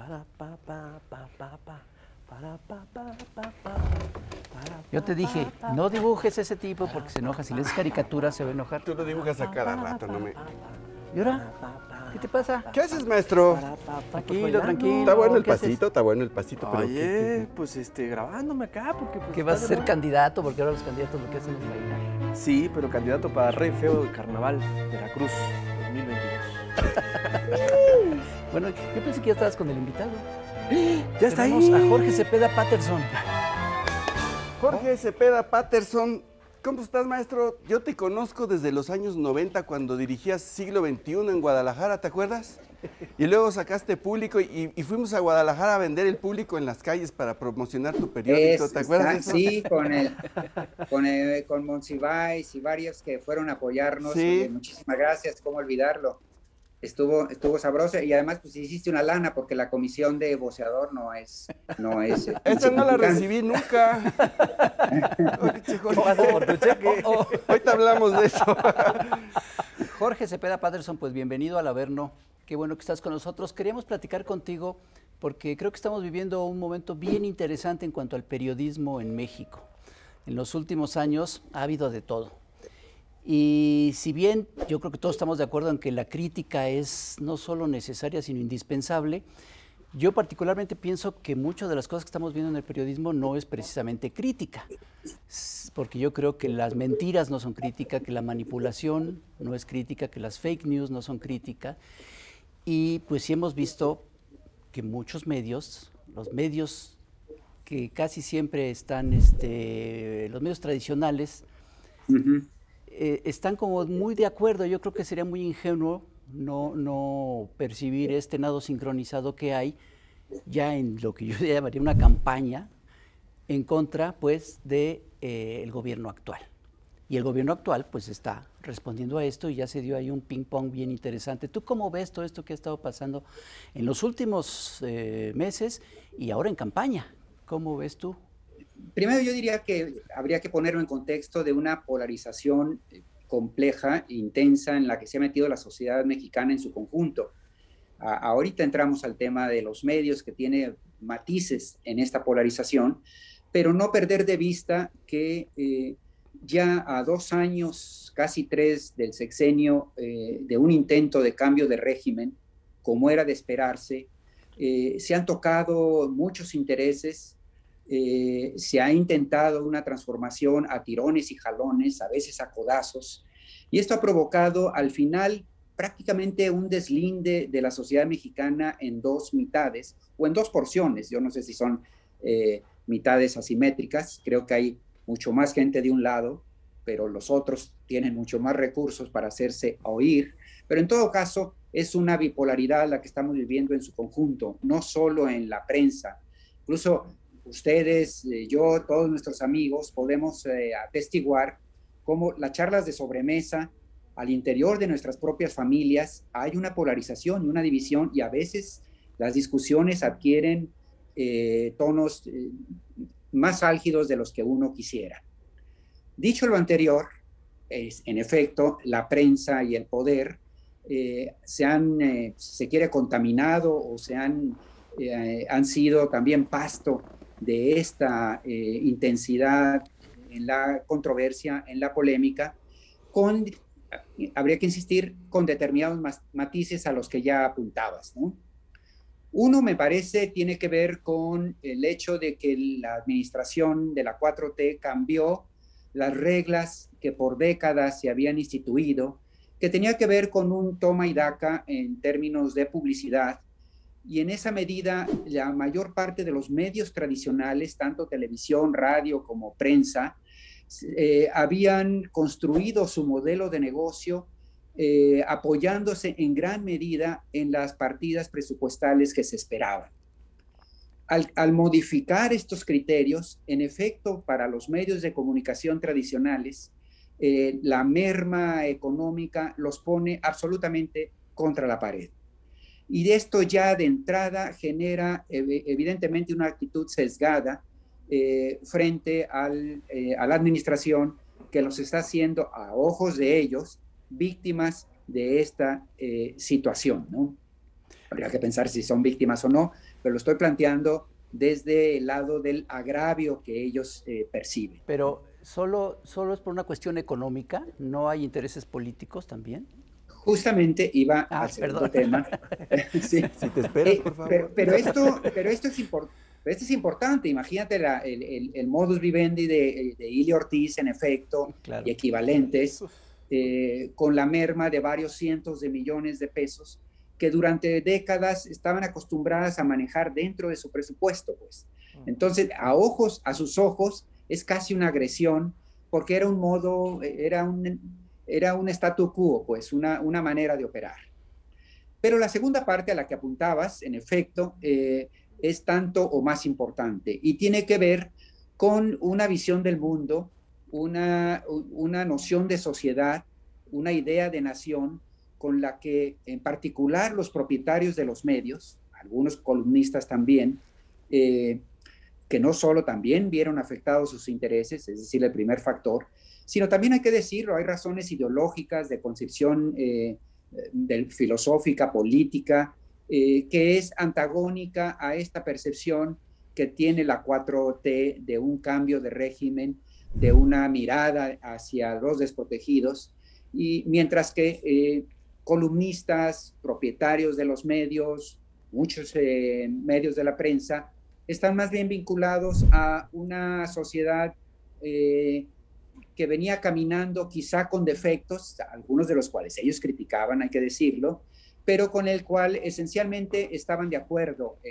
Yo te dije, no dibujes ese tipo porque se enoja. Si le haces caricatura se va a enojar. Tú lo dibujas a cada rato, no me... ¿Y ahora? ¿Qué te pasa? ¿Qué haces, maestro? Tranquilo, tranquilo. Está bueno el ¿Qué haces? pasito, está bueno el pasito, pero... Oye, pues grabándome acá porque... Pues, Que vas a está ser de moda. candidato, porque ahora los candidatos lo que hacen es bailar. Sí, pero candidato para Rey Feo de Carnaval, Veracruz, 2022. Bueno, yo pensé que ya estabas con el invitado. ¡Ya está Tenemos ahí! a Jorge Cepeda Patterson. Jorge Cepeda Patterson, ¿cómo estás, maestro? Yo te conozco desde los años 90 cuando dirigías Siglo XXI en Guadalajara, ¿te acuerdas? Y luego sacaste público y fuimos a Guadalajara a vender el público en las calles para promocionar tu periódico, ¿te acuerdas de eso? Sí, con Monsiváis y varios que fueron a apoyarnos. Sí. Muchísimas gracias, cómo olvidarlo. Estuvo sabroso y además pues hiciste una lana porque la comisión de voceador no es Esa no la recibí nunca. Oye, Jorge, Pasa por tu cheque. ahorita hablamos de eso. Jorge Cepeda Patterson, pues bienvenido al Averno. Qué bueno que estás con nosotros. Queríamos platicar contigo porque creo que estamos viviendo un momento bien interesante en cuanto al periodismo en México. En los últimos años ha habido de todo. Y si bien yo creo que todos estamos de acuerdo en que la crítica es no solo necesaria, sino indispensable, yo particularmente pienso que muchas de las cosas que estamos viendo en el periodismo no es precisamente crítica, porque yo creo que las mentiras no son crítica, que la manipulación no es crítica, que las fake news no son crítica, y pues sí hemos visto que muchos medios, los medios que casi siempre están, los medios tradicionales, están como muy de acuerdo. Yo creo que sería muy ingenuo no percibir este nado sincronizado que hay ya en lo que yo llamaría una campaña en contra, pues, de el gobierno actual. Y el gobierno actual, pues, está respondiendo a esto y ya se dio ahí un ping-pong bien interesante. ¿Tú cómo ves todo esto que ha estado pasando en los últimos meses y ahora en campaña? ¿Cómo ves tú? Primero yo diría que habría que ponerlo en contexto de una polarización compleja e intensa en la que se ha metido la sociedad mexicana en su conjunto. Ahorita entramos al tema de los medios, que tiene matices en esta polarización, pero no perder de vista que ya a 2 años, casi 3 del sexenio, de un intento de cambio de régimen, como era de esperarse, se han tocado muchos intereses. Se ha intentado una transformación a tirones y jalones, a veces a codazos, y esto ha provocado al final prácticamente un deslinde de la sociedad mexicana en 2 mitades, o en 2 porciones. Yo no sé si son mitades asimétricas, creo que hay mucho más gente de un lado, pero los otros tienen mucho más recursos para hacerse oír, pero en todo caso es una bipolaridad la que estamos viviendo en su conjunto, no solo en la prensa. Incluso ustedes, yo, todos nuestros amigos podemos atestiguar cómo las charlas de sobremesa al interior de nuestras propias familias hay una polarización y una división, y a veces las discusiones adquieren tonos más álgidos de los que uno quisiera. Dicho lo anterior, en efecto, la prensa y el poder se quiere contaminado o han sido también pasto de esta intensidad en la controversia, en la polémica, habría que insistir, con determinados matices a los que ya apuntabas, ¿no? Uno, me parece, tiene que ver con el hecho de que la administración de la 4T cambió las reglas que por décadas se habían instituido, que tenía que ver con un toma y daca en términos de publicidad, y en esa medida la mayor parte de los medios tradicionales, tanto televisión, radio como prensa, habían construido su modelo de negocio apoyándose en gran medida en las partidas presupuestales que se esperaban. Al modificar estos criterios, en efecto, para los medios de comunicación tradicionales, la merma económica los pone absolutamente contra la pared. Y de esto ya de entrada genera evidentemente una actitud sesgada frente a la administración, que los está haciendo a ojos de ellos víctimas de esta situación, ¿no? Habría que pensar si son víctimas o no, pero lo estoy planteando desde el lado del agravio que ellos perciben. Pero solo es por una cuestión económica, ¿no hay intereses políticos también? Justamente iba al segundo tema. Sí. Si te esperas, por favor. Pero esto es importante. Imagínate el modus vivendi de Ili Ortiz, en efecto, Claro. y equivalentes, con la merma de varios cientos de millones de pesos que durante décadas estaban acostumbradas a manejar dentro de su presupuesto, pues. Entonces, a sus ojos, es casi una agresión, porque era un statu quo, pues, una manera de operar. Pero la segunda parte a la que apuntabas, en efecto, es tanto o más importante, y tiene que ver con una visión del mundo, una noción de sociedad, una idea de nación, con la que en particular los propietarios de los medios, algunos columnistas también, que no solo también vieron afectados sus intereses, es decir, el primer factor, sino también hay que decirlo, hay razones ideológicas de concepción filosófica, política, que es antagónica a esta percepción que tiene la 4T de un cambio de régimen, de una mirada hacia los desprotegidos, y mientras que columnistas, propietarios de los medios, muchos medios de la prensa, están más bien vinculados a una sociedad que venía caminando quizá con defectos, algunos de los cuales ellos criticaban, hay que decirlo, pero con el cual esencialmente estaban de acuerdo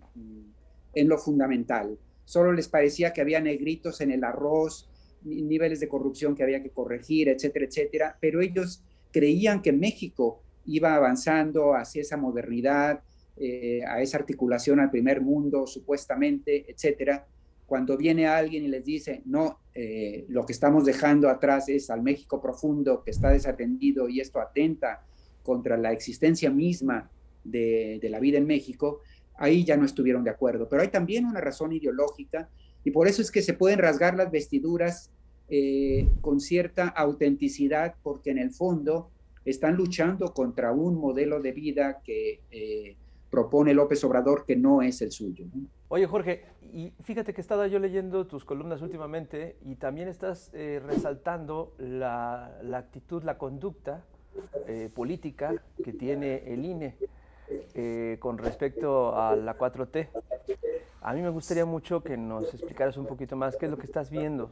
en lo fundamental. Solo les parecía que había negritos en el arroz, niveles de corrupción que había que corregir, etcétera, etcétera, pero ellos creían que México iba avanzando hacia esa modernidad, a esa articulación al primer mundo, supuestamente, etcétera. Cuando viene alguien y les dice, no, lo que estamos dejando atrás es al México profundo, que está desatendido, y esto atenta contra la existencia misma de la vida en México, ahí ya no estuvieron de acuerdo. Pero hay también una razón ideológica, y por eso es que se pueden rasgar las vestiduras con cierta autenticidad, porque en el fondo están luchando contra un modelo de vida que propone López Obrador, que no es el suyo, ¿no? Oye, Jorge, y fíjate que estaba yo leyendo tus columnas últimamente y también estás resaltando la actitud, la conducta política que tiene el INE con respecto a la 4T. A mí me gustaría mucho que nos explicaras un poquito más qué es lo que estás viendo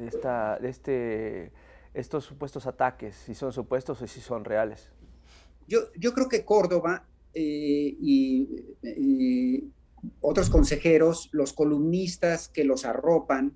de estos supuestos ataques, si son supuestos o si son reales. Yo creo que Córdoba y otros consejeros, los columnistas que los arropan,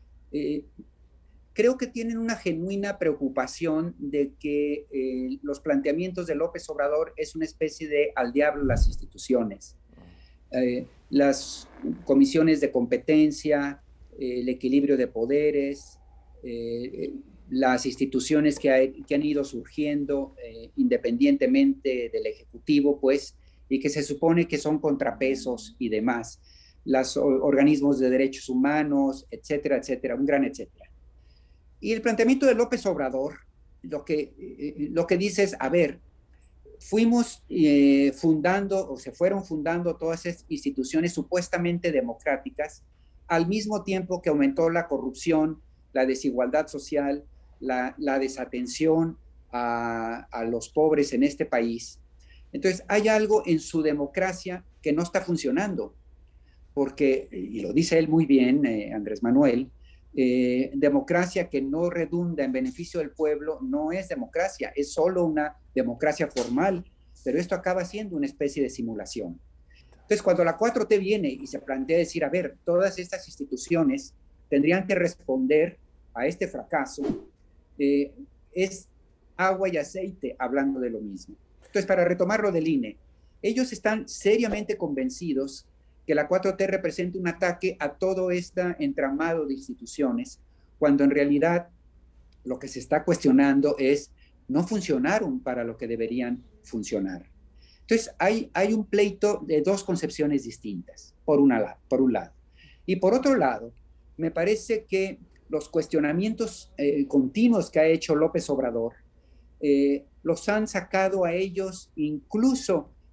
creo que tienen una genuina preocupación de que los planteamientos de López Obrador es una especie de al diablo las instituciones. Las comisiones de competencia, el equilibrio de poderes, las instituciones que han ido surgiendo independientemente del Ejecutivo, pues, y que se supone que son contrapesos y demás, los organismos de derechos humanos, etcétera, etcétera, un gran etcétera. Y el planteamiento de López Obrador, lo que dice es, a ver, fuimos fundando, o se fueron fundando todas esas instituciones supuestamente democráticas, al mismo tiempo que aumentó la corrupción, la desigualdad social, la desatención a los pobres en este país. Entonces, hay algo en su democracia que no está funcionando, porque, y lo dice él muy bien, Andrés Manuel, democracia que no redunda en beneficio del pueblo no es democracia, es solo una democracia formal, pero esto acaba siendo una especie de simulación. Entonces, cuando la 4T viene y se plantea decir, a ver, todas estas instituciones tendrían que responder a este fracaso, es agua y aceite hablando de lo mismo. Entonces, para retomar lo del INE, ellos están seriamente convencidos que la 4T representa un ataque a todo este entramado de instituciones, cuando en realidad lo que se está cuestionando es no funcionaron para lo que deberían funcionar. Entonces, hay un pleito de dos concepciones distintas, por un lado. Y por otro lado, me parece que los cuestionamientos continuos que ha hecho López Obrador los han sacado a ellos incluso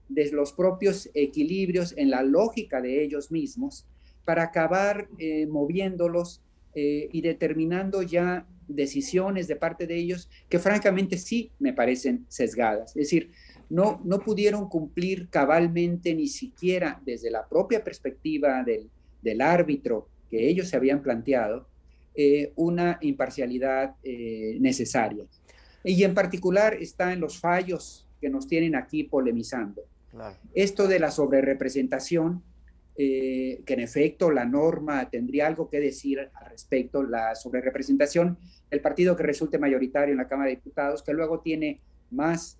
de los propios equilibrios en la lógica de ellos mismos para acabar moviéndolos y determinando ya decisiones de parte de ellos que francamente sí me parecen sesgadas. Es decir, no pudieron cumplir cabalmente ni siquiera desde la propia perspectiva del árbitro que ellos se habían planteado una imparcialidad necesaria. Y en particular está en los fallos que nos tienen aquí polemizando. Claro. Esto de la sobrerepresentación, que en efecto la norma tendría algo que decir al respecto, la sobrerepresentación del partido que resulte mayoritario en la Cámara de Diputados, que luego tiene más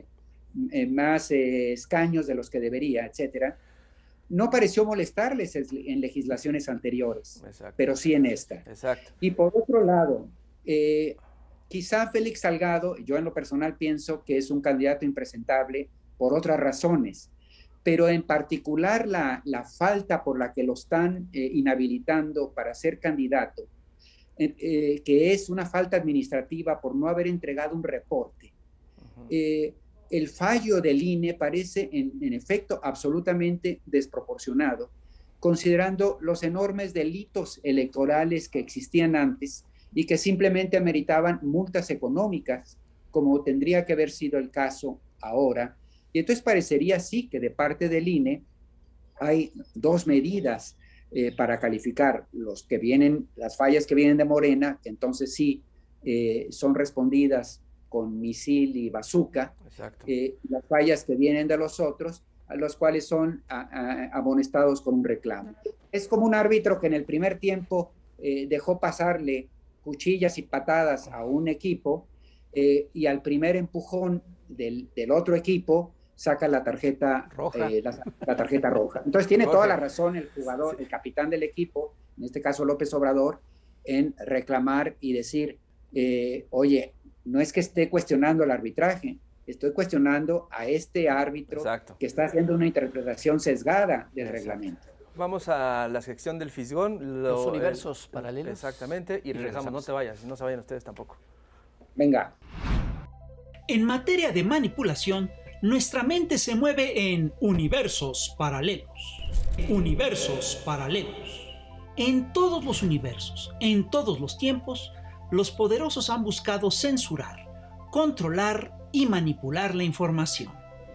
escaños de los que debería, etcétera, no pareció molestarles en legislaciones anteriores, exacto, pero sí en esta. Exacto. Y por otro lado, quizá Félix Salgado, yo en lo personal pienso que es un candidato impresentable por otras razones, pero en particular la falta por la que lo están inhabilitando para ser candidato, que es una falta administrativa por no haber entregado un reporte. El fallo del INE parece en efecto absolutamente desproporcionado, considerando los enormes delitos electorales que existían antes y que simplemente ameritaban multas económicas, como tendría que haber sido el caso ahora. Y entonces parecería sí que de parte del INE hay dos medidas para calificar las fallas que vienen de Morena, que entonces sí son respondidas con misil y bazooka, las fallas que vienen de los otros, a los cuales son amonestados con un reclamo. Es como un árbitro que en el primer tiempo dejó pasarle cuchillas y patadas a un equipo y al primer empujón del otro equipo saca la tarjeta roja. La tarjeta roja. Entonces tiene toda la razón el jugador, el capitán del equipo, en este caso López Obrador, en reclamar y decir, oye, no es que esté cuestionando el arbitraje, estoy cuestionando a este árbitro que está haciendo una interpretación sesgada del reglamento. Vamos a la sección del Fisgón. Los universos paralelos. Exactamente, y regresamos. No te vayas, no se vayan ustedes tampoco. Venga. En materia de manipulación, nuestra mente se mueve en universos paralelos. Universos paralelos. En todos los universos, en todos los tiempos, los poderosos han buscado censurar, controlar y manipular la información.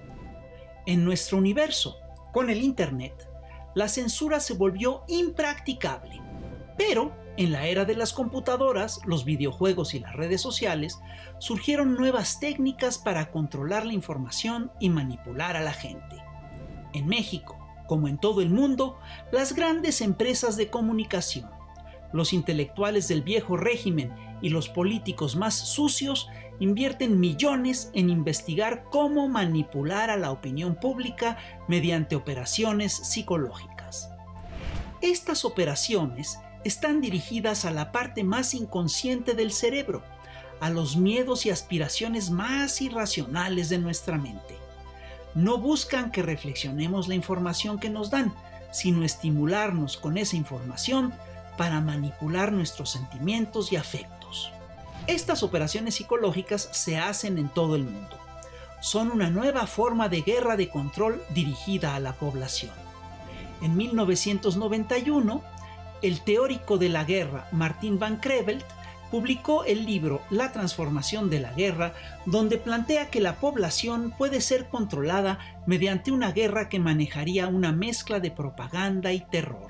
En nuestro universo, con el Internet, la censura se volvió impracticable. Pero, en la era de las computadoras, los videojuegos y las redes sociales, surgieron nuevas técnicas para controlar la información y manipular a la gente. En México, como en todo el mundo, las grandes empresas de comunicación, los intelectuales del viejo régimen y los políticos más sucios invierten millones en investigar cómo manipular a la opinión pública mediante operaciones psicológicas. Estas operaciones están dirigidas a la parte más inconsciente del cerebro, a los miedos y aspiraciones más irracionales de nuestra mente. No buscan que reflexionemos la información que nos dan, sino estimularnos con esa información para manipular nuestros sentimientos y afectos. Estas operaciones psicológicas se hacen en todo el mundo. Son una nueva forma de guerra de control dirigida a la población. En 1991, el teórico de la guerra Martin van Creveld publicó el libro La transformación de la guerra, donde plantea que la población puede ser controlada mediante una guerra que manejaría una mezcla de propaganda y terror.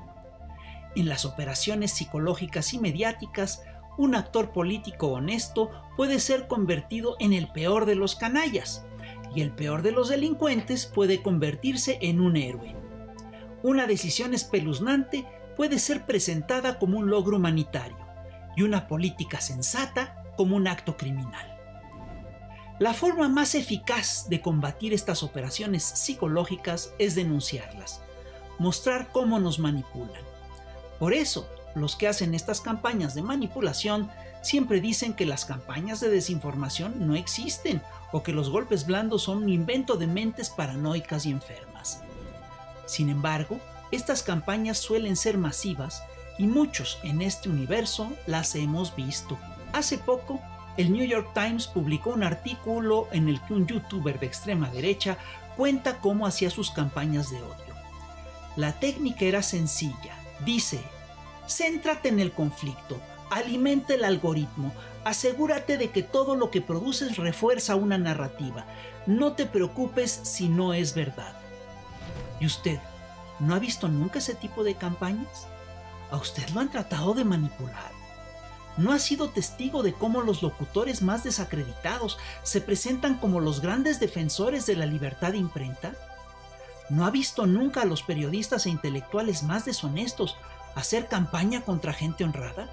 En las operaciones psicológicas y mediáticas, un actor político honesto puede ser convertido en el peor de los canallas, y el peor de los delincuentes puede convertirse en un héroe. Una decisión espeluznante puede ser presentada como un logro humanitario, y una política sensata como un acto criminal. La forma más eficaz de combatir estas operaciones psicológicas es denunciarlas, mostrar cómo nos manipulan. Por eso, los que hacen estas campañas de manipulación siempre dicen que las campañas de desinformación no existen o que los golpes blandos son un invento de mentes paranoicas y enfermas. Sin embargo, estas campañas suelen ser masivas y muchos en este universo las hemos visto. Hace poco, el New York Times publicó un artículo en el que un youtuber de extrema derecha cuenta cómo hacía sus campañas de odio. La técnica era sencilla. Dice: céntrate en el conflicto, alimenta el algoritmo, asegúrate de que todo lo que produces refuerza una narrativa. No te preocupes si no es verdad. ¿Y usted no ha visto nunca ese tipo de campañas? ¿A usted lo han tratado de manipular? ¿No ha sido testigo de cómo los locutores más desacreditados se presentan como los grandes defensores de la libertad de imprenta? ¿No ha visto nunca a los periodistas e intelectuales más deshonestos hacer campaña contra gente honrada?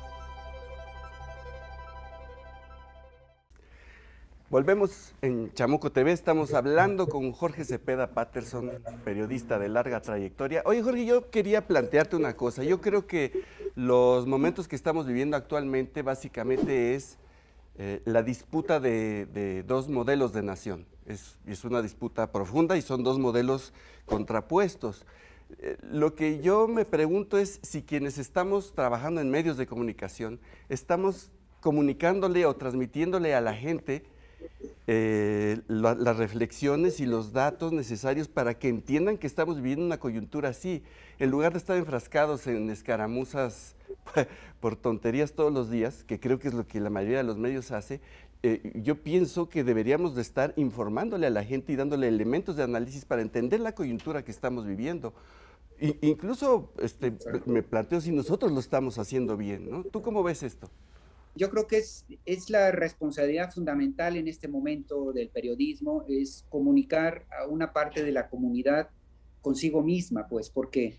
Volvemos en Chamuco TV, estamos hablando con Jorge Cepeda Patterson, periodista de larga trayectoria. Oye, Jorge, yo quería plantearte una cosa. Yo creo que los momentos que estamos viviendo actualmente básicamente es la disputa de dos modelos de nación. Es una disputa profunda y son dos modelos contrapuestos. Lo que yo me pregunto es si quienes estamos trabajando en medios de comunicación estamos comunicándole o transmitiéndole a la gente las reflexiones y los datos necesarios para que entiendan que estamos viviendo una coyuntura así, en lugar de estar enfrascados en escaramuzas por tonterías todos los días, que creo que es lo que la mayoría de los medios hace. Yo pienso que deberíamos de estar informándole a la gente y dándole elementos de análisis para entender la coyuntura que estamos viviendo. Incluso me planteo si nosotros lo estamos haciendo bien, ¿no? ¿Tú cómo ves esto? Yo creo que es la responsabilidad fundamental en este momento del periodismo, es comunicar a una parte de la comunidad consigo misma, pues, porque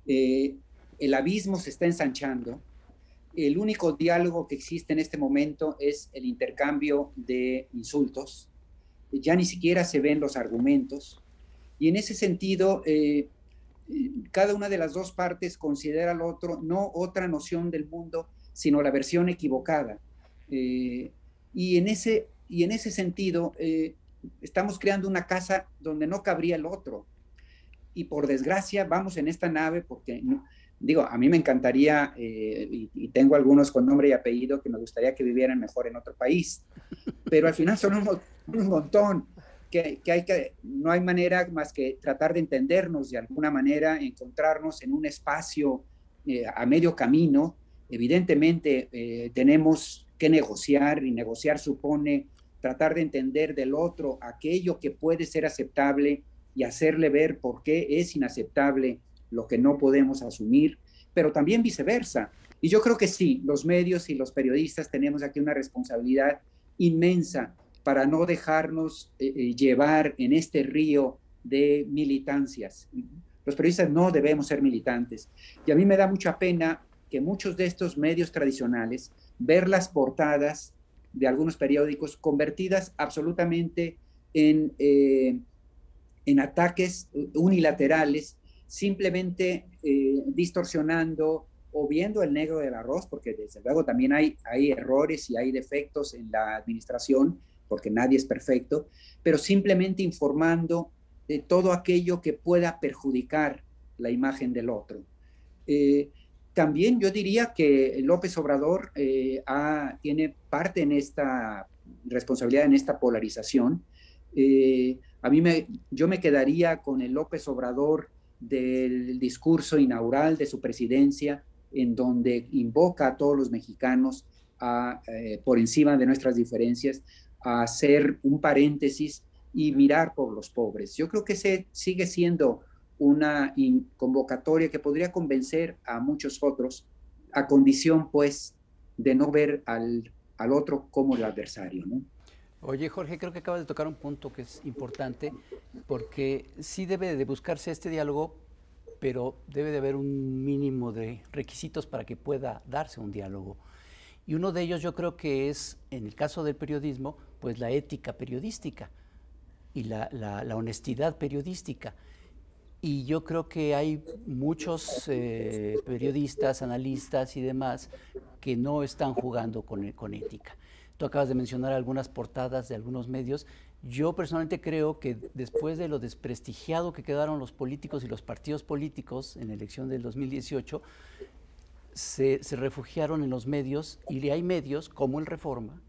el abismo se está ensanchando. El único diálogo que existe en este momento es el intercambio de insultos. Ya ni siquiera se ven los argumentos. Y en ese sentido, cada una de las dos partes considera al otro no otra noción del mundo, sino la versión equivocada. Y en ese sentido, estamos creando una casa donde no cabría el otro. Y por desgracia, vamos en esta nave porque, digo, a mí me encantaría, y tengo algunos con nombre y apellido que me gustaría que vivieran mejor en otro país, pero al final son un montón, no hay manera más que tratar de entendernos de alguna manera, encontrarnos en un espacio a medio camino. Evidentemente tenemos que negociar, y negociar supone tratar de entender del otro aquello que puede ser aceptable y hacerle ver por qué es inaceptable lo que no podemos asumir, pero también viceversa. Y yo creo que sí, los medios y los periodistas tenemos aquí una responsabilidad inmensa para no dejarnos llevar en este río de militancias. Los periodistas no debemos ser militantes. Y a mí me da mucha pena que muchos de estos medios tradicionales, ver las portadas de algunos periódicos convertidas absolutamente en ataques unilaterales, simplemente distorsionando o viendo el negro del arroz, porque desde luego también hay errores y hay defectos en la administración, porque nadie es perfecto, pero simplemente informando de todo aquello que pueda perjudicar la imagen del otro. También yo diría que López Obrador tiene parte en esta responsabilidad, en esta polarización. Yo me quedaría con el López Obrador del discurso inaugural de su presidencia, en donde invoca a todos los mexicanos por encima de nuestras diferencias, a hacer un paréntesis y mirar por los pobres. Yo creo que ese sigue siendo una convocatoria que podría convencer a muchos otros, a condición, pues, de no ver al otro como el adversario, ¿no? Oye, Jorge, creo que acabas de tocar un punto que es importante, porque sí debe de buscarse este diálogo, pero debe de haber un mínimo de requisitos para que pueda darse un diálogo. Y uno de ellos yo creo que es, en el caso del periodismo, pues la ética periodística y la honestidad periodística. Y yo creo que hay muchos periodistas, analistas y demás que no están jugando con ética. Tú acabas de mencionar algunas portadas de algunos medios. Yo personalmente creo que después de lo desprestigiado que quedaron los políticos y los partidos políticos en la elección del 2018, se refugiaron en los medios, y hay medios como el Reforma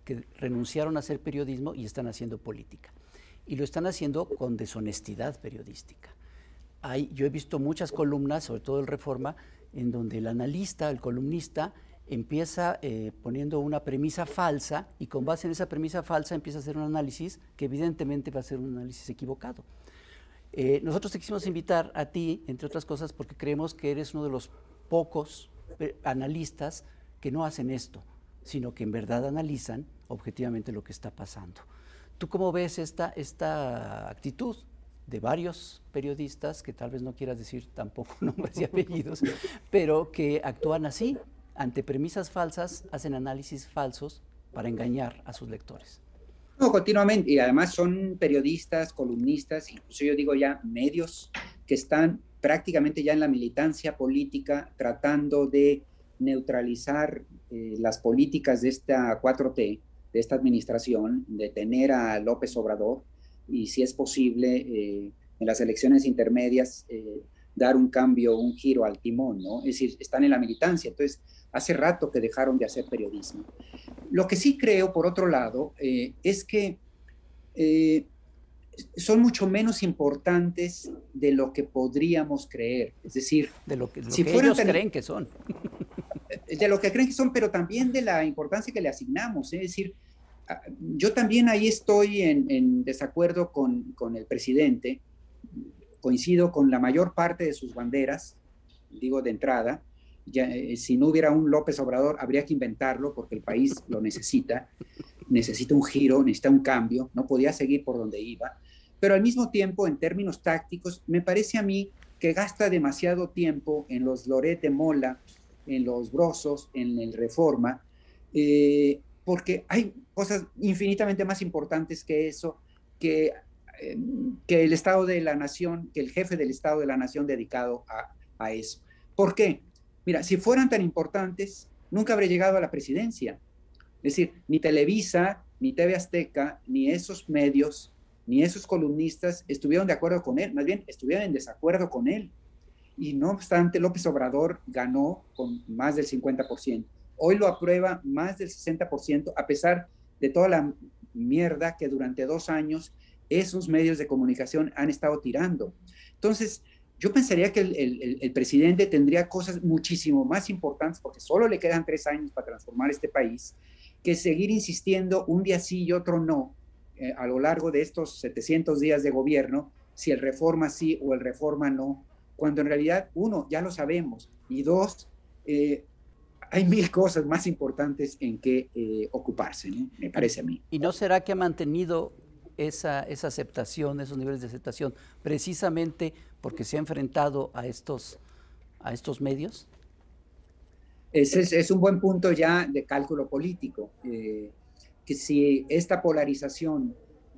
que renunciaron a hacer periodismo y están haciendo política. Y lo están haciendo con deshonestidad periodística. Yo he visto muchas columnas, sobre todo el Reforma, en donde el analista, el columnista, empieza poniendo una premisa falsa y con base en esa premisa falsa empieza a hacer un análisis que evidentemente va a ser un análisis equivocado. Nosotros te quisimos invitar a ti, entre otras cosas, porque creemos que eres uno de los pocos analistas que no hacen esto, sino que en verdad analizan objetivamente lo que está pasando. ¿Tú cómo ves esta actitud de varios periodistas, que tal vez no quieras decir tampoco nombres y apellidos, pero que actúan así, ante premisas falsas, hacen análisis falsos para engañar a sus lectores? No, continuamente, y además son periodistas, columnistas, incluso yo digo ya medios que están prácticamente ya en la militancia política tratando de neutralizar las políticas de esta 4T, de esta administración, de tener a López Obrador y, si es posible, en las elecciones intermedias dar un cambio, un giro al timón, ¿no? Es decir, están en la militancia, entonces hace rato que dejaron de hacer periodismo. Lo que sí creo, por otro lado, es que son mucho menos importantes de lo que podríamos creer. Es decir, de lo que si ellos creen que son. De lo que creen que son, pero también de la importancia que le asignamos. Es decir, yo también ahí estoy en desacuerdo con el presidente. Coincido con la mayor parte de sus banderas, digo de entrada. Ya, si no hubiera un López Obrador, habría que inventarlo porque el país lo necesita un giro, necesita un cambio, no podía seguir por donde iba, pero al mismo tiempo, en términos tácticos, me parece a mí que gasta demasiado tiempo en los Loret de Mola, en los Brosos, en el Reforma, porque hay cosas infinitamente más importantes que eso, que el Estado de la Nación, que el jefe del Estado de la Nación dedicado a eso. ¿Por qué? Mira, si fueran tan importantes, nunca habría llegado a la presidencia. Es decir, ni Televisa, ni TV Azteca, ni esos medios, ni esos columnistas estuvieron de acuerdo con él, más bien estuvieron en desacuerdo con él. Y no obstante, López Obrador ganó con más del 50%. Hoy lo aprueba más del 60%, a pesar de toda la mierda que durante 2 años esos medios de comunicación han estado tirando. Entonces, yo pensaría que el presidente tendría cosas muchísimo más importantes, porque solo le quedan 3 años para transformar este país, que seguir insistiendo un día sí y otro no, a lo largo de estos 700 días de gobierno, si el Reforma sí o el Reforma no, cuando en realidad, uno, ya lo sabemos, y dos, hay 1000 cosas más importantes en que ocuparse, ¿no? Me parece a mí. ¿Y no será que ha mantenido esa aceptación, esos niveles de aceptación, precisamente porque se ha enfrentado a estos medios? Ese es un buen punto ya de cálculo político, que si esta polarización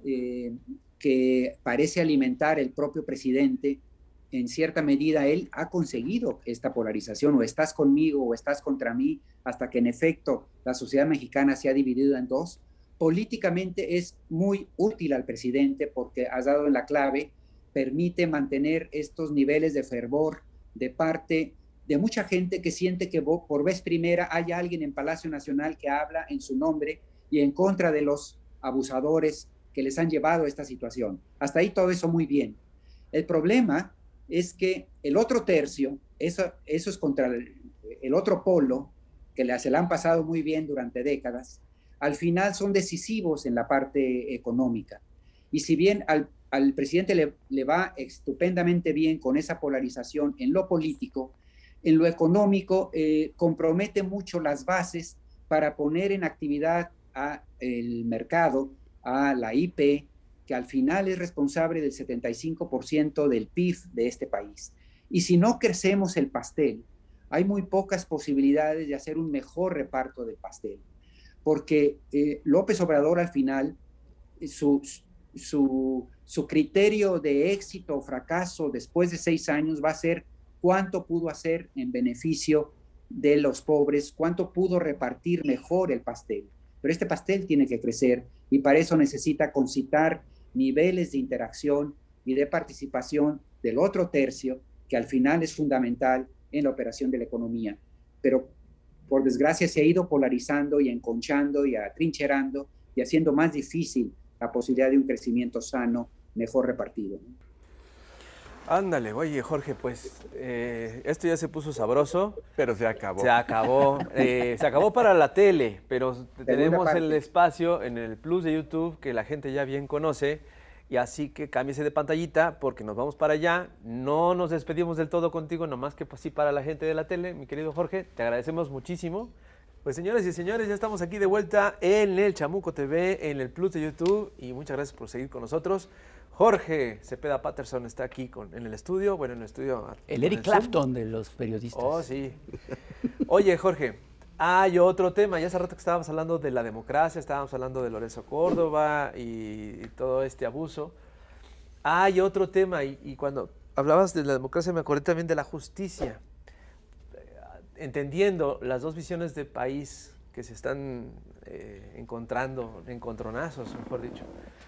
que parece alimentar el propio presidente, en cierta medida él ha conseguido esta polarización, o estás conmigo o estás contra mí, hasta que en efecto la sociedad mexicana se ha dividido en dos. Políticamente es muy útil al presidente porque has dado en la clave, permite mantener estos niveles de fervor de parte de mucha gente que siente que por vez primera hay alguien en Palacio Nacional que habla en su nombre y en contra de los abusadores que les han llevado a esta situación. Hasta ahí todo eso muy bien. El problema es que el otro tercio, eso es contra el otro polo, que se la han pasado muy bien durante décadas, al final son decisivos en la parte económica. Y si bien al presidente le va estupendamente bien con esa polarización en lo político, en lo económico compromete mucho las bases para poner en actividad al mercado, a la IP, que al final es responsable del 75% del PIB de este país. Y si no crecemos el pastel, hay muy pocas posibilidades de hacer un mejor reparto del pastel. Porque López Obrador al final, su criterio de éxito o fracaso después de 6 años va a ser cuánto pudo hacer en beneficio de los pobres, cuánto pudo repartir mejor el pastel. Pero este pastel tiene que crecer y para eso necesita concitar niveles de interacción y de participación del otro tercio, que al final es fundamental en la operación de la economía. Pero por desgracia, se ha ido polarizando y enconchando y atrincherando y haciendo más difícil la posibilidad de un crecimiento sano, mejor repartido. Ándale, oye, Jorge, pues esto ya se puso sabroso. Pero se acabó. Se acabó. Se acabó para la tele, pero tenemos el espacio en el Plus de YouTube que la gente ya bien conoce. Y así que cámbiese de pantallita porque nos vamos para allá. No nos despedimos del todo contigo, nomás que sí para la gente de la tele. Mi querido Jorge, te agradecemos muchísimo. Pues señoras y señores, ya estamos aquí de vuelta en el Chamuco TV, en el Plus de YouTube. Y muchas gracias por seguir con nosotros. Jorge Cepeda Patterson está aquí en el estudio. Bueno, en el estudio. El Eric Clapton de los periodistas. Oh, sí. Oye, Jorge. Hay otro tema, ya hace rato que estábamos hablando de la democracia, estábamos hablando de Lorenzo Córdoba y todo este abuso. Hay otro tema, y cuando hablabas de la democracia me acordé también de la justicia. Entendiendo las dos visiones de país que se están encontrando, encontronazos, mejor dicho,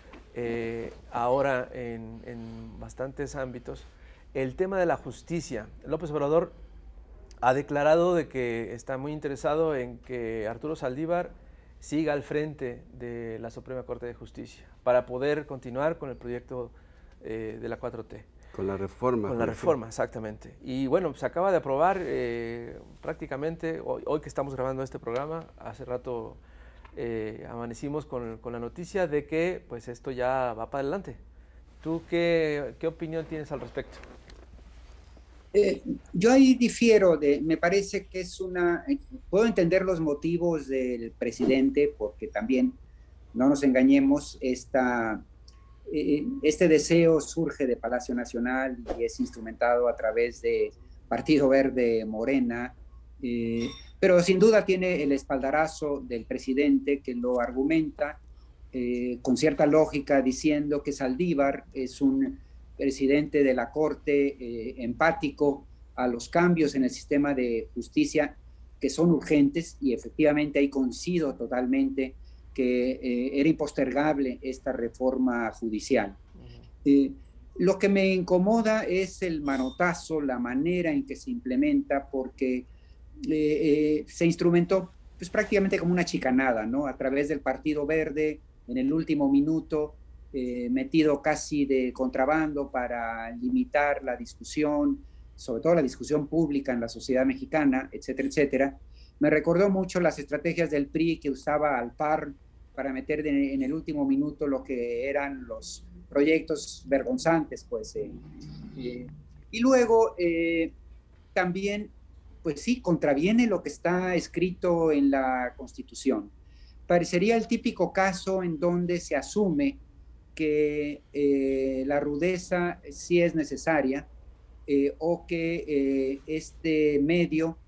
ahora en bastantes ámbitos, el tema de la justicia. López Obrador ha declarado de que está muy interesado en que Arturo Saldívar siga al frente de la Suprema Corte de Justicia para poder continuar con el proyecto de la 4T. Con la reforma. Con la reforma, exactamente. Y bueno, se acaba de aprobar prácticamente, hoy que estamos grabando este programa, hace rato amanecimos con la noticia de que pues esto ya va para adelante. ¿Tú qué opinión tienes al respecto? Yo ahí difiero, me parece que puedo entender los motivos del presidente, porque también, no nos engañemos, este deseo surge de Palacio Nacional y es instrumentado a través de Partido Verde Morena, pero sin duda tiene el espaldarazo del presidente que lo argumenta con cierta lógica, diciendo que Saldívar es un presidente de la Corte empático a los cambios en el sistema de justicia que son urgentes, y efectivamente ahí coincido totalmente que era impostergable esta reforma judicial. Lo que me incomoda es el manotazo, la manera en que se implementa, porque se instrumentó pues, prácticamente como una chicanada, ¿no? A través del Partido Verde, en el último minuto, metido casi de contrabando para limitar la discusión, sobre todo la discusión pública en la sociedad mexicana, etcétera, etcétera. Me recordó mucho las estrategias del PRI que usaba al PAR para meter en el último minuto lo que eran los proyectos vergonzantes, pues. Y luego también, pues sí, contraviene lo que está escrito en la Constitución. Parecería el típico caso en donde se asume que la rudeza sí es necesaria o que este medio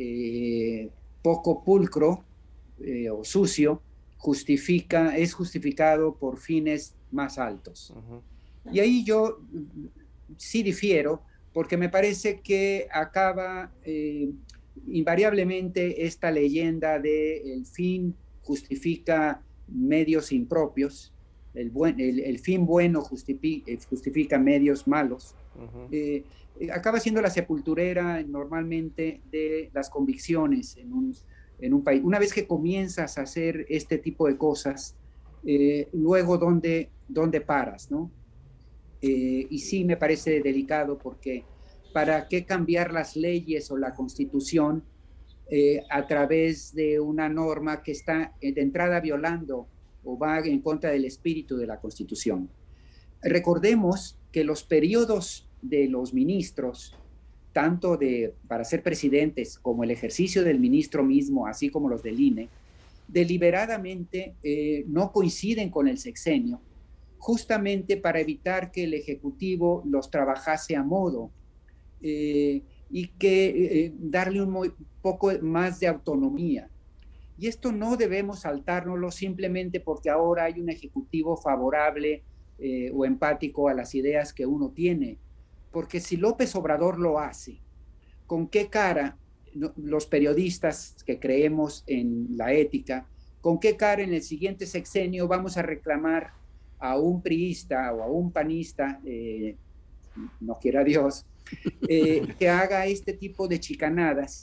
poco pulcro o sucio es justificado por fines más altos. Uh-huh. Y ahí yo sí difiero, porque me parece que acaba invariablemente esta leyenda de el fin justifica medios impropios, el fin bueno justifica medios malos. Uh-huh. Acaba siendo la sepulturera normalmente de las convicciones en un país. Una vez que comienzas a hacer este tipo de cosas, luego ¿dónde paras, ¿no? Y sí me parece delicado, porque ¿para qué cambiar las leyes o la Constitución a través de una norma que está de entrada violando o va en contra del espíritu de la Constitución? Recordemos que los periodos de los ministros, tanto para ser presidentes como el ejercicio del ministro mismo, así como los del INE, deliberadamente no coinciden con el sexenio, justamente para evitar que el Ejecutivo los trabajase a modo y que darle un poco más de autonomía. Y esto no debemos saltárnoslo simplemente porque ahora hay un Ejecutivo favorable o empático a las ideas que uno tiene. Porque si López Obrador lo hace, ¿con qué cara los periodistas que creemos en la ética, con qué cara en el siguiente sexenio vamos a reclamar a un priista o a un panista, no quiera Dios, que haga este tipo de chicanadas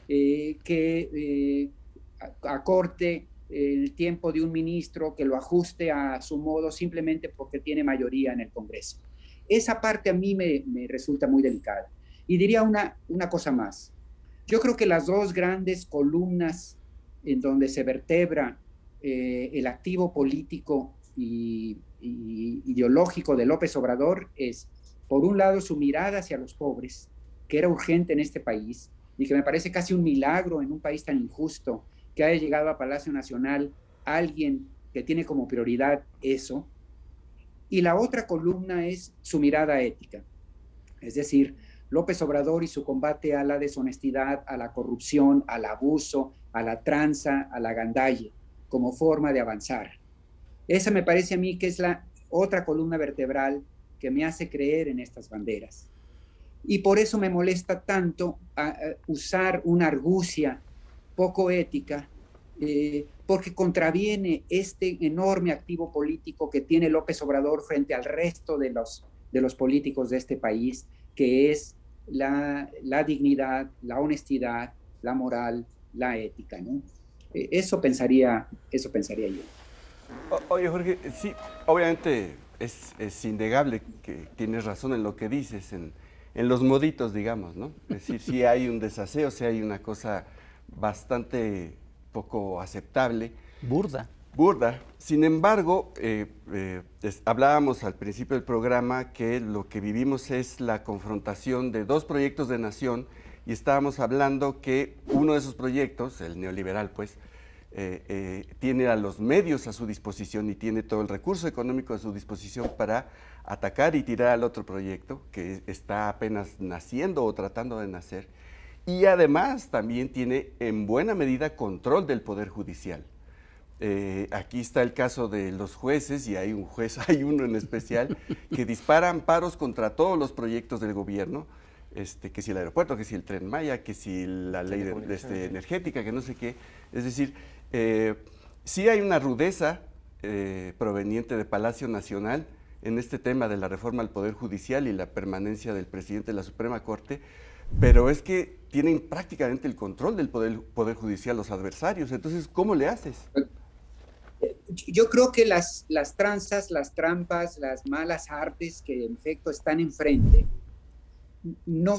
que acorte el tiempo de un ministro, que lo ajuste a su modo simplemente porque tiene mayoría en el Congreso. Esa parte a mí me resulta muy delicada. Y diría una cosa más. Yo creo que las dos grandes columnas en donde se vertebra el activo político y ideológico de López Obrador es, por un lado, su mirada hacia los pobres, que era urgente en este país y que me parece casi un milagro en un país tan injusto que haya llegado a Palacio Nacional alguien que tiene como prioridad eso. Y la otra columna es su mirada ética, es decir, López Obrador y su combate a la deshonestidad, a la corrupción, al abuso, a la tranza, a la gandalle, como forma de avanzar. Esa me parece a mí que es la otra columna vertebral que me hace creer en estas banderas. Y por eso me molesta tanto usar una argucia poco ética, porque contraviene este enorme activo político que tiene López Obrador frente al resto de los políticos de este país, que es la dignidad, la honestidad, la moral, la ética, ¿no? Eso pensaría yo. Oye, Jorge, sí, obviamente es innegable que tienes razón en lo que dices, en los moditos, digamos, ¿no? Es decir, sí hay un desaseo, sí hay una cosa bastante poco aceptable. Burda. Sin embargo, hablábamos al principio del programa que lo que vivimos es la confrontación de dos proyectos de nación y estábamos hablando que uno de esos proyectos, el neoliberal, pues, tiene a los medios a su disposición y tiene todo el recurso económico a su disposición para atacar y tirar al otro proyecto que está apenas naciendo o tratando de nacer. Y además también tiene en buena medida control del Poder Judicial. Aquí está el caso de los jueces, y hay un juez, hay uno en especial, que dispara amparos contra todos los proyectos del gobierno, que si el aeropuerto, que si el Tren Maya, que si la ley energética, que no sé qué. Es decir, sí hay una rudeza proveniente de Palacio Nacional en este tema de la reforma al Poder Judicial y la permanencia del presidente de la Suprema Corte, pero es que tienen prácticamente el control del Poder Judicial los adversarios. Entonces, ¿cómo le haces? Yo creo que las tranzas, las trampas, las malas artes que en efecto están enfrente, no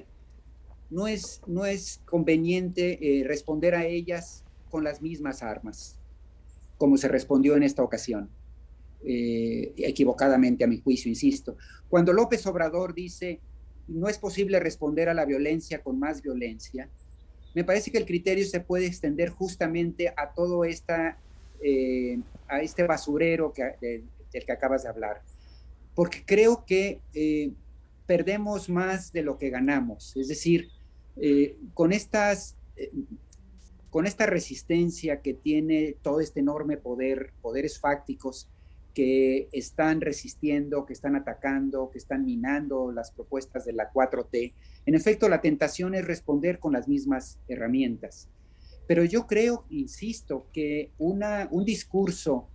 es conveniente responder a ellas con las mismas armas, como se respondió en esta ocasión, equivocadamente a mi juicio, insisto. Cuando López Obrador dice, no es posible responder a la violencia con más violencia, me parece que el criterio se puede extender justamente a todo a este basurero del que acabas de hablar, porque creo que perdemos más de lo que ganamos. Es decir, con esta resistencia que tiene todo este enorme poderes fácticos que están resistiendo, que están atacando, que están minando las propuestas de la 4T, en efecto, la tentación es responder con las mismas herramientas. Pero yo creo, insisto, que un discurso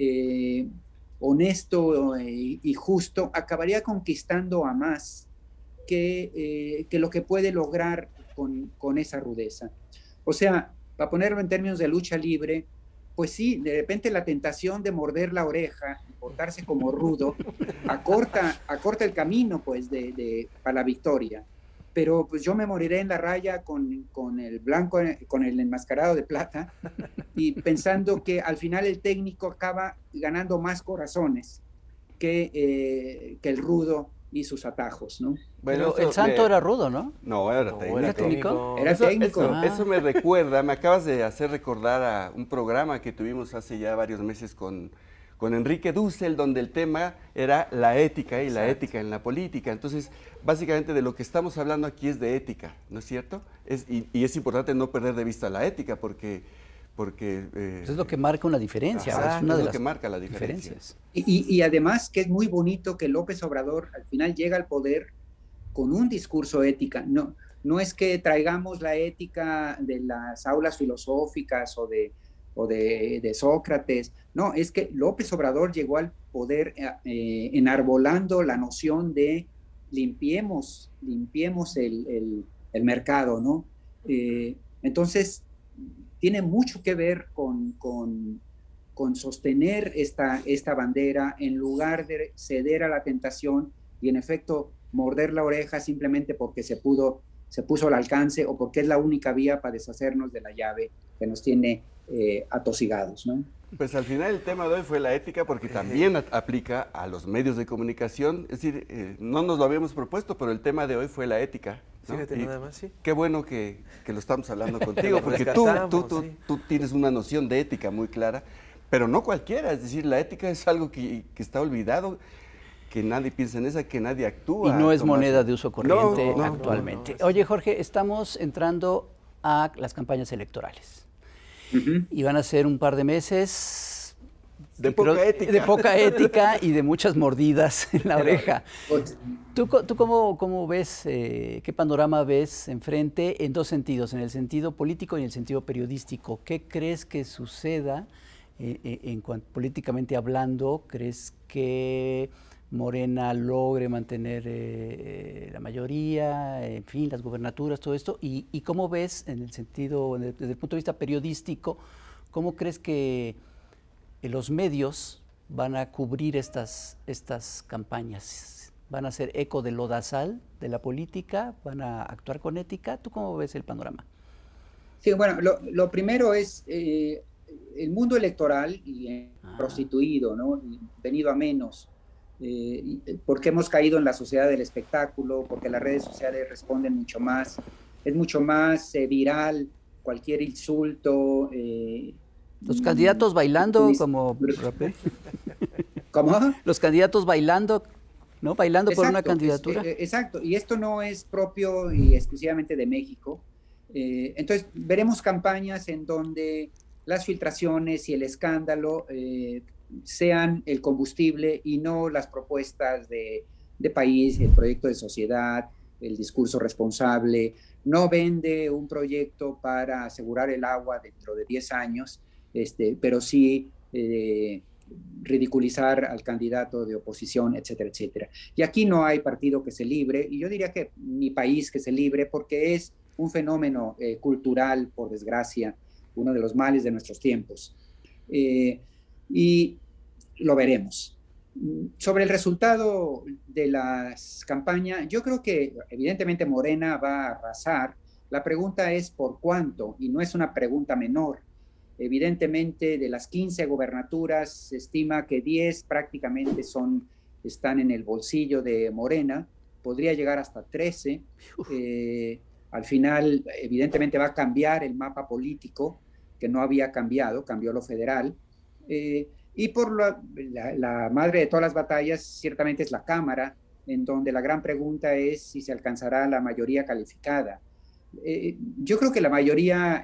honesto y justo acabaría conquistando a más que lo que puede lograr con esa rudeza. O sea, para ponerlo en términos de lucha libre, pues sí, de repente la tentación de morder la oreja y portarse como rudo acorta el camino, pues, para la victoria. Pero pues yo me moriré en la raya con el blanco, con el enmascarado de plata, y pensando que al final el técnico acaba ganando más corazones que el rudo y sus atajos, ¿no? Bueno, pero el Santo era rudo, ¿no? No, era técnico. ¿Era técnico? Era técnico. Eso me recuerda, me acabas de hacer recordar a un programa que tuvimos hace ya varios meses con Enrique Dussel, donde el tema era la ética y la ética en la política. Entonces, básicamente de lo que estamos hablando aquí es de ética, ¿no es cierto? Y es importante no perder de vista la ética porque es lo que marca una diferencia. Es una de las que marca la diferencia. Y además que es muy bonito que López Obrador al final llega al poder con un discurso ética. No es que traigamos la ética de las aulas filosóficas o de Sócrates. No, es que López Obrador llegó al poder enarbolando la noción de limpiemos el mercado, ¿no? Entonces, tiene mucho que ver con sostener esta bandera en lugar de ceder a la tentación y en efecto morder la oreja simplemente porque se puso al alcance o porque es la única vía para deshacernos de la llave que nos tiene atosigados, ¿no? Pues al final el tema de hoy fue la ética porque también aplica a los medios de comunicación. Es decir, no nos lo habíamos propuesto, pero el tema de hoy fue la ética, ¿no? Fíjate nada más, sí. Qué bueno que lo estamos hablando contigo, porque tú tienes una noción de ética muy clara, pero no cualquiera. Es decir, la ética es algo que está olvidado, que nadie piensa en esa, que nadie actúa. Y no es moneda de uso corriente actualmente. Oye, Jorge, estamos entrando a las campañas electorales. Y van a ser un par de meses de poca ética y de muchas mordidas en la oreja. ¿Tú cómo ves, qué panorama ves enfrente en dos sentidos, en el sentido político y en el sentido periodístico? ¿Qué crees que suceda políticamente hablando? ¿Crees que Morena logre mantener la mayoría, en fin, las gubernaturas, todo esto? ¿Y cómo ves en el sentido, desde el punto de vista periodístico, cómo crees que los medios van a cubrir estas campañas? ¿Van a hacer eco de lodazal de la política? ¿Van a actuar con ética? ¿Tú cómo ves el panorama? Sí, bueno, lo primero es el mundo electoral y prostituido, ¿no? Venido a menos. Porque hemos caído en la sociedad del espectáculo, porque las redes sociales responden mucho más, es mucho más viral cualquier insulto. Los candidatos bailando como... ¿Cómo? Los candidatos bailando, ¿no? Bailando por una candidatura. Exacto, y esto no es propio y exclusivamente de México. Entonces, veremos campañas en donde las filtraciones y el escándalo sean el combustible y no las propuestas de país, el proyecto de sociedad, el discurso responsable. No vende un proyecto para asegurar el agua dentro de 10 años, pero sí ridiculizar al candidato de oposición, etcétera, etcétera. Y aquí no hay partido que se libre, y yo diría que ni país que se libre, porque es un fenómeno cultural, por desgracia, uno de los males de nuestros tiempos. Y lo veremos. Sobre el resultado de las campañas, yo creo que evidentemente Morena va a arrasar. La pregunta es por cuánto, y no es una pregunta menor. Evidentemente, de las 15 gobernaturas, se estima que 10 prácticamente están en el bolsillo de Morena, podría llegar hasta 13. Al final, evidentemente, va a cambiar el mapa político, que no había cambiado, cambió lo federal. Y por la madre de todas las batallas, ciertamente es la Cámara, en donde la gran pregunta es si se alcanzará la mayoría calificada. Yo creo que la mayoría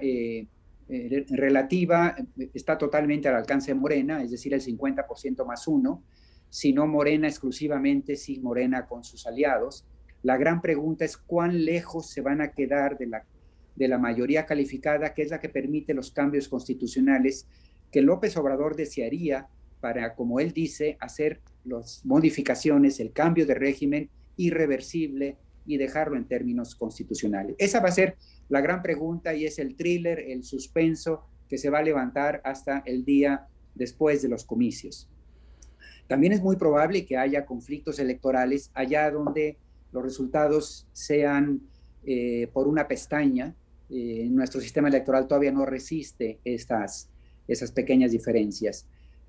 relativa está totalmente al alcance de Morena, es decir, el 50% más uno, si no Morena exclusivamente, sí Morena con sus aliados. La gran pregunta es cuán lejos se van a quedar de la mayoría calificada, que es la que permite los cambios constitucionales que López Obrador desearía para, como él dice, hacer las modificaciones, el cambio de régimen irreversible y dejarlo en términos constitucionales. Esa va a ser la gran pregunta y es el thriller, el suspenso que se va a levantar hasta el día después de los comicios. También es muy probable que haya conflictos electorales allá donde los resultados sean por una pestaña. Nuestro sistema electoral todavía no resiste esas pequeñas diferencias.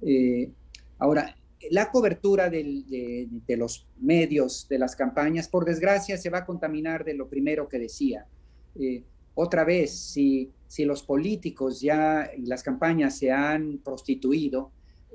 Ahora, la cobertura de los medios, de las campañas, por desgracia, se va a contaminar de lo primero que decía. Otra vez, si los políticos ya y las campañas se han prostituido,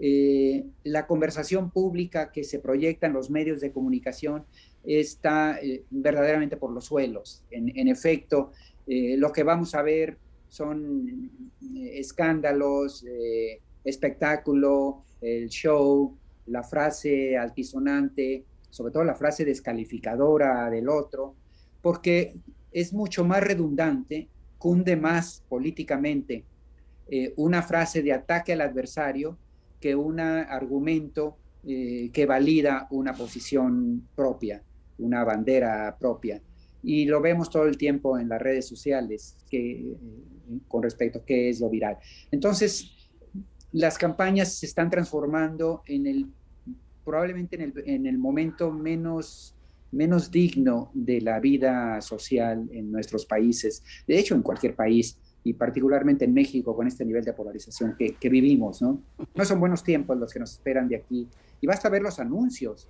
la conversación pública que se proyecta en los medios de comunicación está verdaderamente por los suelos. En efecto, lo que vamos a ver son escándalos, espectáculo, el show, la frase altisonante, sobre todo la frase descalificadora del otro, porque es mucho más redundante, cunde más políticamente una frase de ataque al adversario que un argumento que valida una posición propia, una bandera propia. y lo vemos todo el tiempo en las redes sociales con respecto a qué es lo viral. Entonces, las campañas se están transformando probablemente en el momento menos digno de la vida social en nuestros países, de hecho en cualquier país, y particularmente en México con este nivel de polarización que vivimos, ¿no? No son buenos tiempos los que nos esperan de aquí, y basta ver los anuncios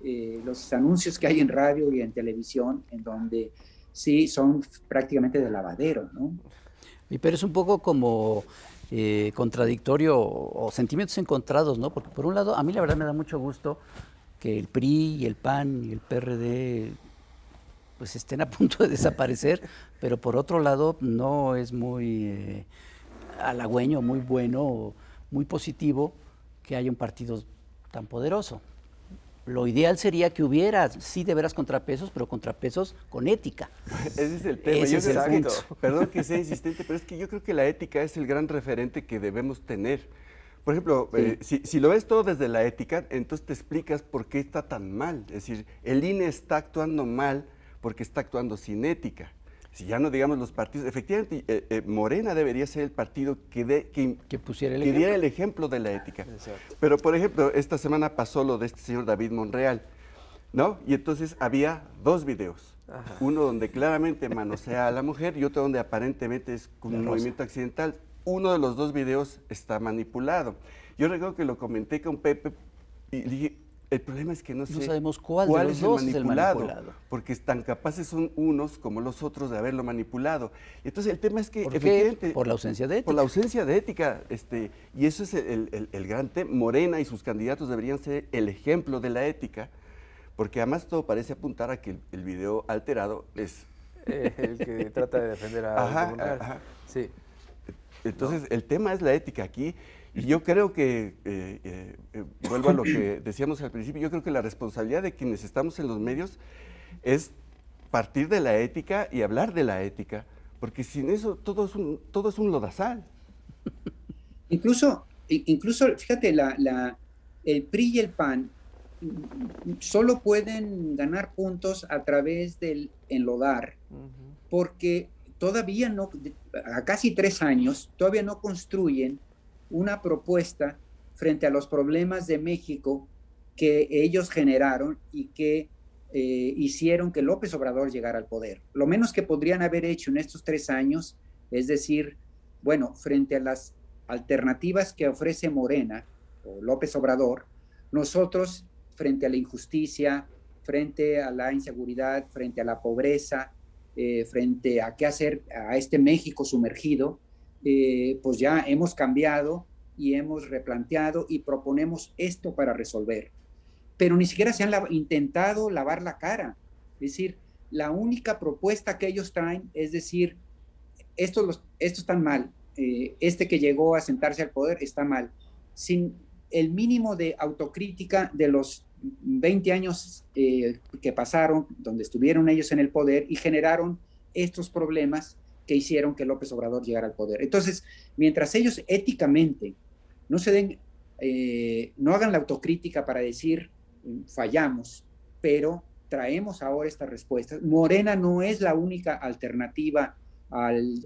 que hay en radio y en televisión, en donde sí son prácticamente de lavadero, ¿no? Pero es un poco como contradictorio o sentimientos encontrados, ¿no? Porque por un lado, a mí la verdad me da mucho gusto que el PRI y el PAN y el PRD pues estén a punto de desaparecer, pero por otro lado no es muy halagüeño, muy bueno, muy positivo que haya un partido tan poderoso. Lo ideal sería que hubiera, sí, de veras contrapesos, pero contrapesos con ética. Ese es el tema. Ese es el punto. Perdón que sea insistente, pero es que yo creo que la ética es el gran referente que debemos tener. Por ejemplo, si lo ves todo desde la ética, entonces te explicas por qué está tan mal. Es decir, el INE está actuando mal porque está actuando sin ética. Si ya no digamos los partidos, efectivamente Morena debería ser el partido que diera el ejemplo de la ética. Exacto. Pero por ejemplo, esta semana pasó lo de este señor David Monreal, ¿no? Y entonces había dos videos. Ajá. Uno donde claramente manosea a la mujer y otro donde aparentemente es un movimiento accidental. Uno de los dos videos está manipulado. Yo recuerdo que lo comenté con Pepe y dije, el problema es que no sabemos cuál de los dos es el manipulado. Porque tan capaces son unos como los otros de haberlo manipulado. Entonces el tema es que ¿por qué? Por la ausencia de ética. Por la ausencia de ética. Y eso es el gran tema. Morena y sus candidatos deberían ser el ejemplo de la ética, porque además todo parece apuntar a que el video alterado es el que trata de defender a Monreal. Ajá. Sí. Entonces, el tema es la ética aquí, y yo creo que, vuelvo a lo que decíamos al principio, yo creo que la responsabilidad de quienes estamos en los medios es partir de la ética y hablar de la ética, porque sin eso todo es un lodazal. Incluso fíjate, el PRI y el PAN solo pueden ganar puntos a través del enlodar, porque todavía no, a casi 3 años, todavía no construyen una propuesta frente a los problemas de México que ellos generaron y que hicieron que López Obrador llegara al poder. Lo menos que podrían haber hecho en estos 3 años es decir, bueno, frente a las alternativas que ofrece Morena o López Obrador, nosotros frente a la injusticia, frente a la inseguridad, frente a la pobreza, frente a qué hacer a este México sumergido, pues ya hemos cambiado y hemos replanteado y proponemos esto para resolver. Pero ni siquiera se han intentado lavar la cara. Es decir, la única propuesta que ellos traen es decir, estos están mal, este que llegó a sentarse al poder está mal, sin el mínimo de autocrítica de los 20 años que pasaron, donde estuvieron ellos en el poder y generaron estos problemas que hicieron que López Obrador llegara al poder. Entonces, mientras ellos éticamente no no hagan la autocrítica para decir fallamos, pero traemos ahora estas respuestas. Morena no es la única alternativa al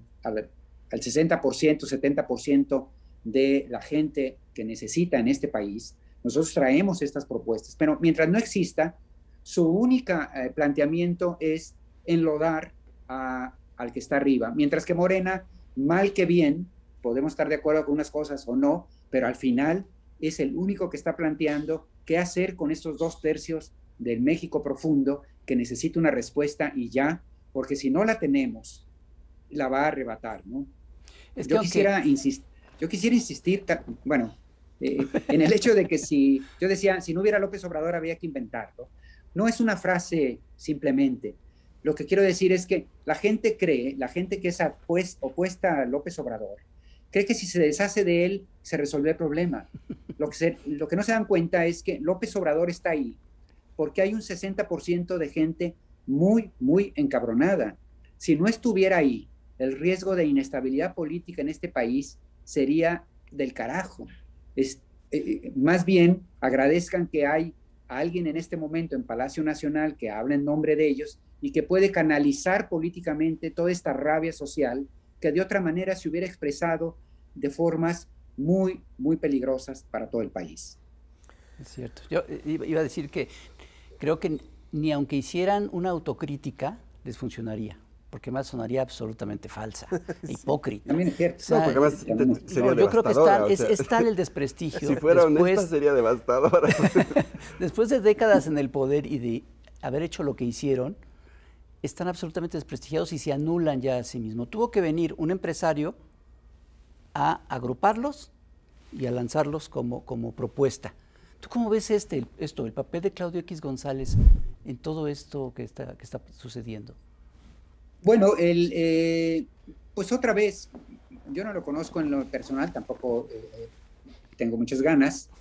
60%, 70% de la gente que necesita en este país. Nosotros traemos estas propuestas, pero mientras no exista, su único planteamiento es enlodar al que está arriba, mientras que Morena, mal que bien, podemos estar de acuerdo con unas cosas o no, pero al final es el único que está planteando qué hacer con estos 2/3 del México profundo que necesita una respuesta y ya, porque si no la tenemos, la va a arrebatar, ¿no? Yo quisiera insistir, bueno, en el hecho de que yo decía, si no hubiera López Obrador había que inventarlo. No es una frase simplemente. Lo que quiero decir es que la gente que es opuesta a López Obrador, cree que si se deshace de él, se resuelve el problema. Lo que no se dan cuenta es que López Obrador está ahí porque hay un 60% de gente muy, muy encabronada. Si no estuviera ahí, el riesgo de inestabilidad política en este país sería del carajo. Más bien, agradezcan que hay alguien en este momento en Palacio Nacional que habla en nombre de ellos y que puede canalizar políticamente toda esta rabia social que de otra manera se hubiera expresado de formas muy, muy peligrosas para todo el país. Es cierto. Yo iba a decir que creo que ni aunque hicieran una autocrítica les funcionaría, porque más sonaría absolutamente falsa, hipócrita. También es cierto. O sea, No, porque además sería yo creo que devastadora, es tal el desprestigio. Si fuera después, honesta sería devastadora. después de décadas en el poder y de haber hecho lo que hicieron, están absolutamente desprestigiados y se anulan ya a sí mismos. Tuvo que venir un empresario a agruparlos y a lanzarlos como propuesta. ¿Tú cómo ves el papel de Claudio X González en todo esto que está sucediendo? Bueno, pues otra vez, yo no lo conozco en lo personal, tampoco tengo muchas ganas.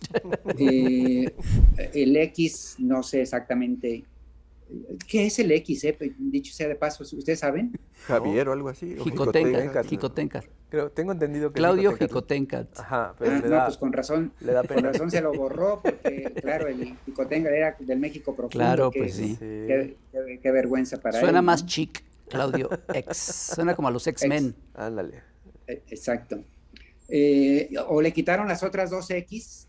El X, no sé exactamente. ¿Qué es el X? Dicho sea de paso, ¿ustedes saben? Javier o algo así. Jicotencat. Creo, tengo entendido que Claudio Jicotencat. Ajá, pero No, pues con razón se lo borró, porque claro, el Jicotencat era del México profundo. Claro, pues sí. Qué vergüenza para él. Suena más chic, Claudio X. Suena como a los X-Men. Ándale. Exacto. O le quitaron las otras dos X.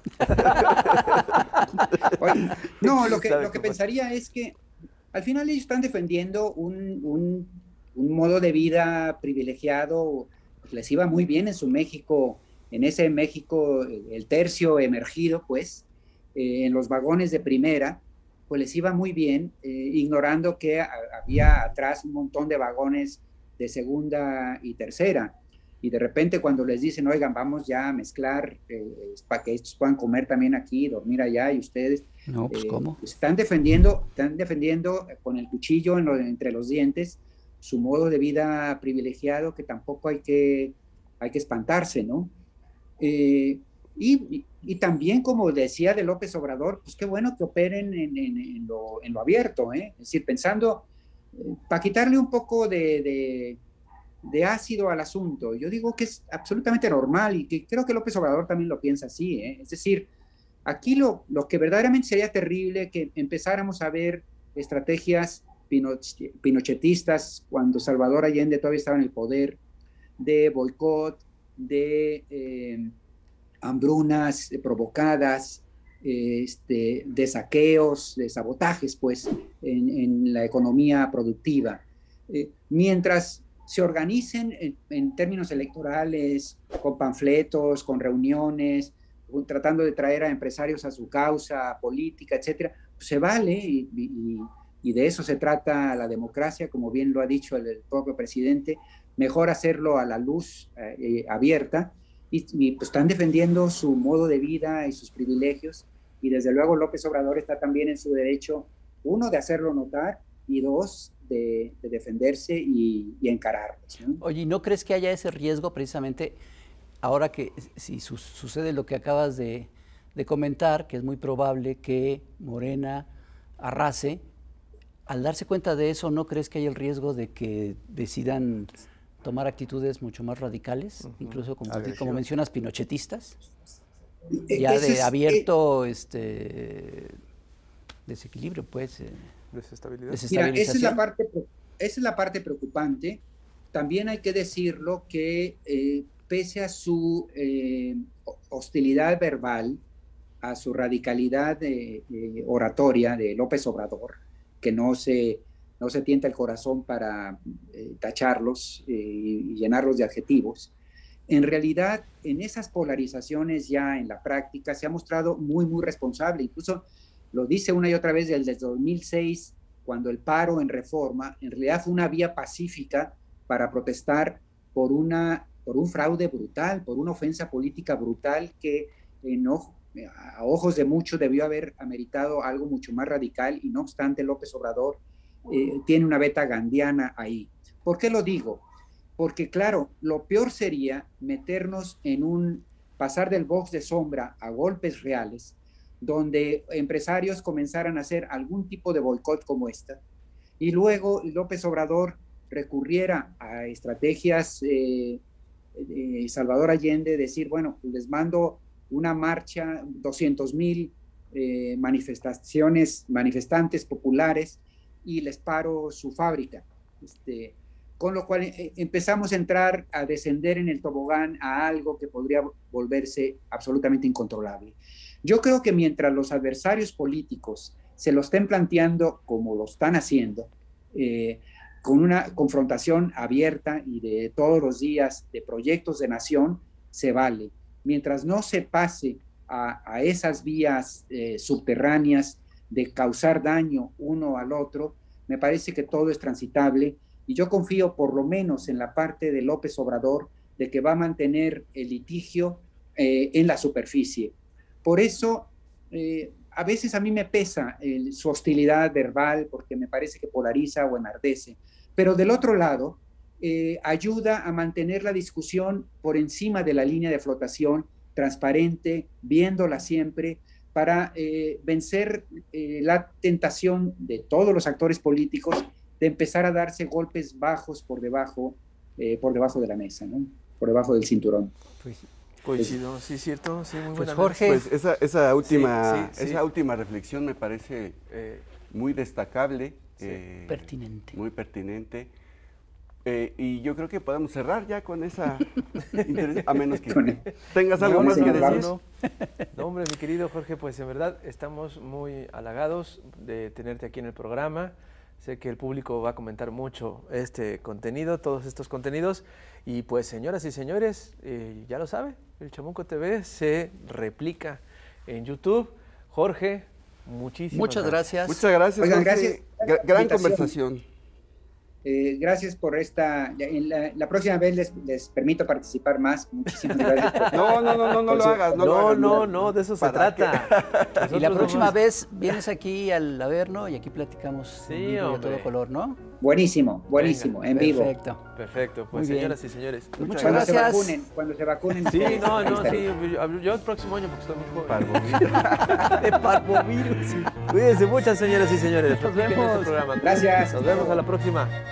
Oye, no, lo que pensaría es que al final ellos están defendiendo un modo de vida privilegiado. Les iba muy bien en su México, en ese México, el tercio emergido, pues, en los vagones de primera, pues les iba muy bien, ignorando que había atrás un montón de vagones de segunda y tercera. Y de repente cuando les dicen, oigan, vamos ya a mezclar para que estos puedan comer también aquí, dormir allá, y ustedes... No, pues ¿cómo? Están defendiendo con el cuchillo entre los dientes su modo de vida privilegiado, que tampoco hay que espantarse, ¿no? Y también, como decía de López Obrador, pues qué bueno que operen en lo abierto, ¿eh? Es decir, pensando, para quitarle un poco de ácido al asunto. Yo digo que es absolutamente normal y que creo que López Obrador también lo piensa así, ¿eh? Es decir, aquí lo que verdaderamente sería terrible que empezáramos a ver estrategias pinochetistas cuando Salvador Allende todavía estaba en el poder, de boicot, de hambrunas provocadas, de saqueos, de sabotajes, pues, en la economía productiva. Mientras se organicen en términos electorales, con panfletos, con reuniones, tratando de traer a empresarios a su causa política, etcétera, pues se vale, y de eso se trata la democracia, como bien lo ha dicho el propio presidente. Mejor hacerlo a la luz abierta, y pues están defendiendo su modo de vida y sus privilegios, y desde luego López Obrador está también en su derecho, uno, de hacerlo notar, y dos, de defenderse y encararlos, ¿no? Oye, ¿no crees que haya ese riesgo precisamente ahora que si sucede lo que acabas de comentar, que es muy probable que Morena arrase? Al darse cuenta de eso, ¿no crees que hay el riesgo de que decidan tomar actitudes mucho más radicales, incluso como mencionas, pinochetistas? Ya de abierto desequilibrio, pues. Desestabilidad. Mira, esa es la parte preocupante. También hay que decirlo que pese a su hostilidad verbal, a su radicalidad oratoria de López Obrador, que no se tienta el corazón para tacharlos y llenarlos de adjetivos, en realidad en esas polarizaciones ya en la práctica se ha mostrado muy, muy responsable. Incluso lo dice una y otra vez desde 2006, cuando el paro en Reforma en realidad fue una vía pacífica para protestar por un fraude brutal, por una ofensa política brutal que a ojos de muchos debió haber ameritado algo mucho más radical, y no obstante López Obrador tiene una beta gandiana ahí. ¿Por qué lo digo? Porque claro, lo peor sería meternos en pasar del box de sombra a golpes reales, donde empresarios comenzaran a hacer algún tipo de boicot como esta, y luego López Obrador recurriera a estrategias Salvador Allende, decir, bueno, les mando una marcha, 200,000 manifestantes populares, y les paro su fábrica. Con lo cual empezamos a entrar, a descender en el tobogán a algo que podría volverse absolutamente incontrolable. Yo creo que mientras los adversarios políticos se lo estén planteando como lo están haciendo, con una confrontación abierta y de todos los días de proyectos de nación, se vale. Mientras no se pase a esas vías subterráneas de causar daño uno al otro, me parece que todo es transitable, y yo confío por lo menos en la parte de López Obrador de que va a mantener el litigio en la superficie. Por eso, a veces a mí me pesa su hostilidad verbal, porque me parece que polariza o enardece, pero del otro lado, ayuda a mantener la discusión por encima de la línea de flotación, transparente, viéndola siempre, para vencer la tentación de todos los actores políticos de empezar a darse golpes bajos por debajo de la mesa, ¿no? Por debajo del cinturón. Coincido, sí, cierto, sí, muy buena. Jorge. Pues esa última reflexión me parece muy destacable. Pertinente. Muy pertinente. Y yo creo que podemos cerrar ya con esa a menos que tengas algo más que decir. No, hombre, mi querido Jorge, pues en verdad estamos muy halagados de tenerte aquí en el programa. Sé que el público va a comentar mucho este contenido, todos estos contenidos. Y pues, señoras y señores, ya lo saben, el Chamuco TV se replica en YouTube. Jorge, muchas gracias. Muchas gracias, Oigan, Jorge. gracias. Gran conversación. Gracias por esta. La próxima vez les permito participar más. Muchísimas gracias. No lo hagas. No, de eso se trata. Y la próxima vez vienes aquí al Averno y aquí platicamos en vivo y a todo color, ¿no? Buenísimo, Venga, en vivo. Perfecto, pues señoras y señores. Muchas gracias. Cuando se vacunen. Sí, yo el próximo año porque estoy muy joven. De parvovirus. Cuídense muchas, señoras y señores. Nos vemos. Gracias. Nos vemos a la próxima.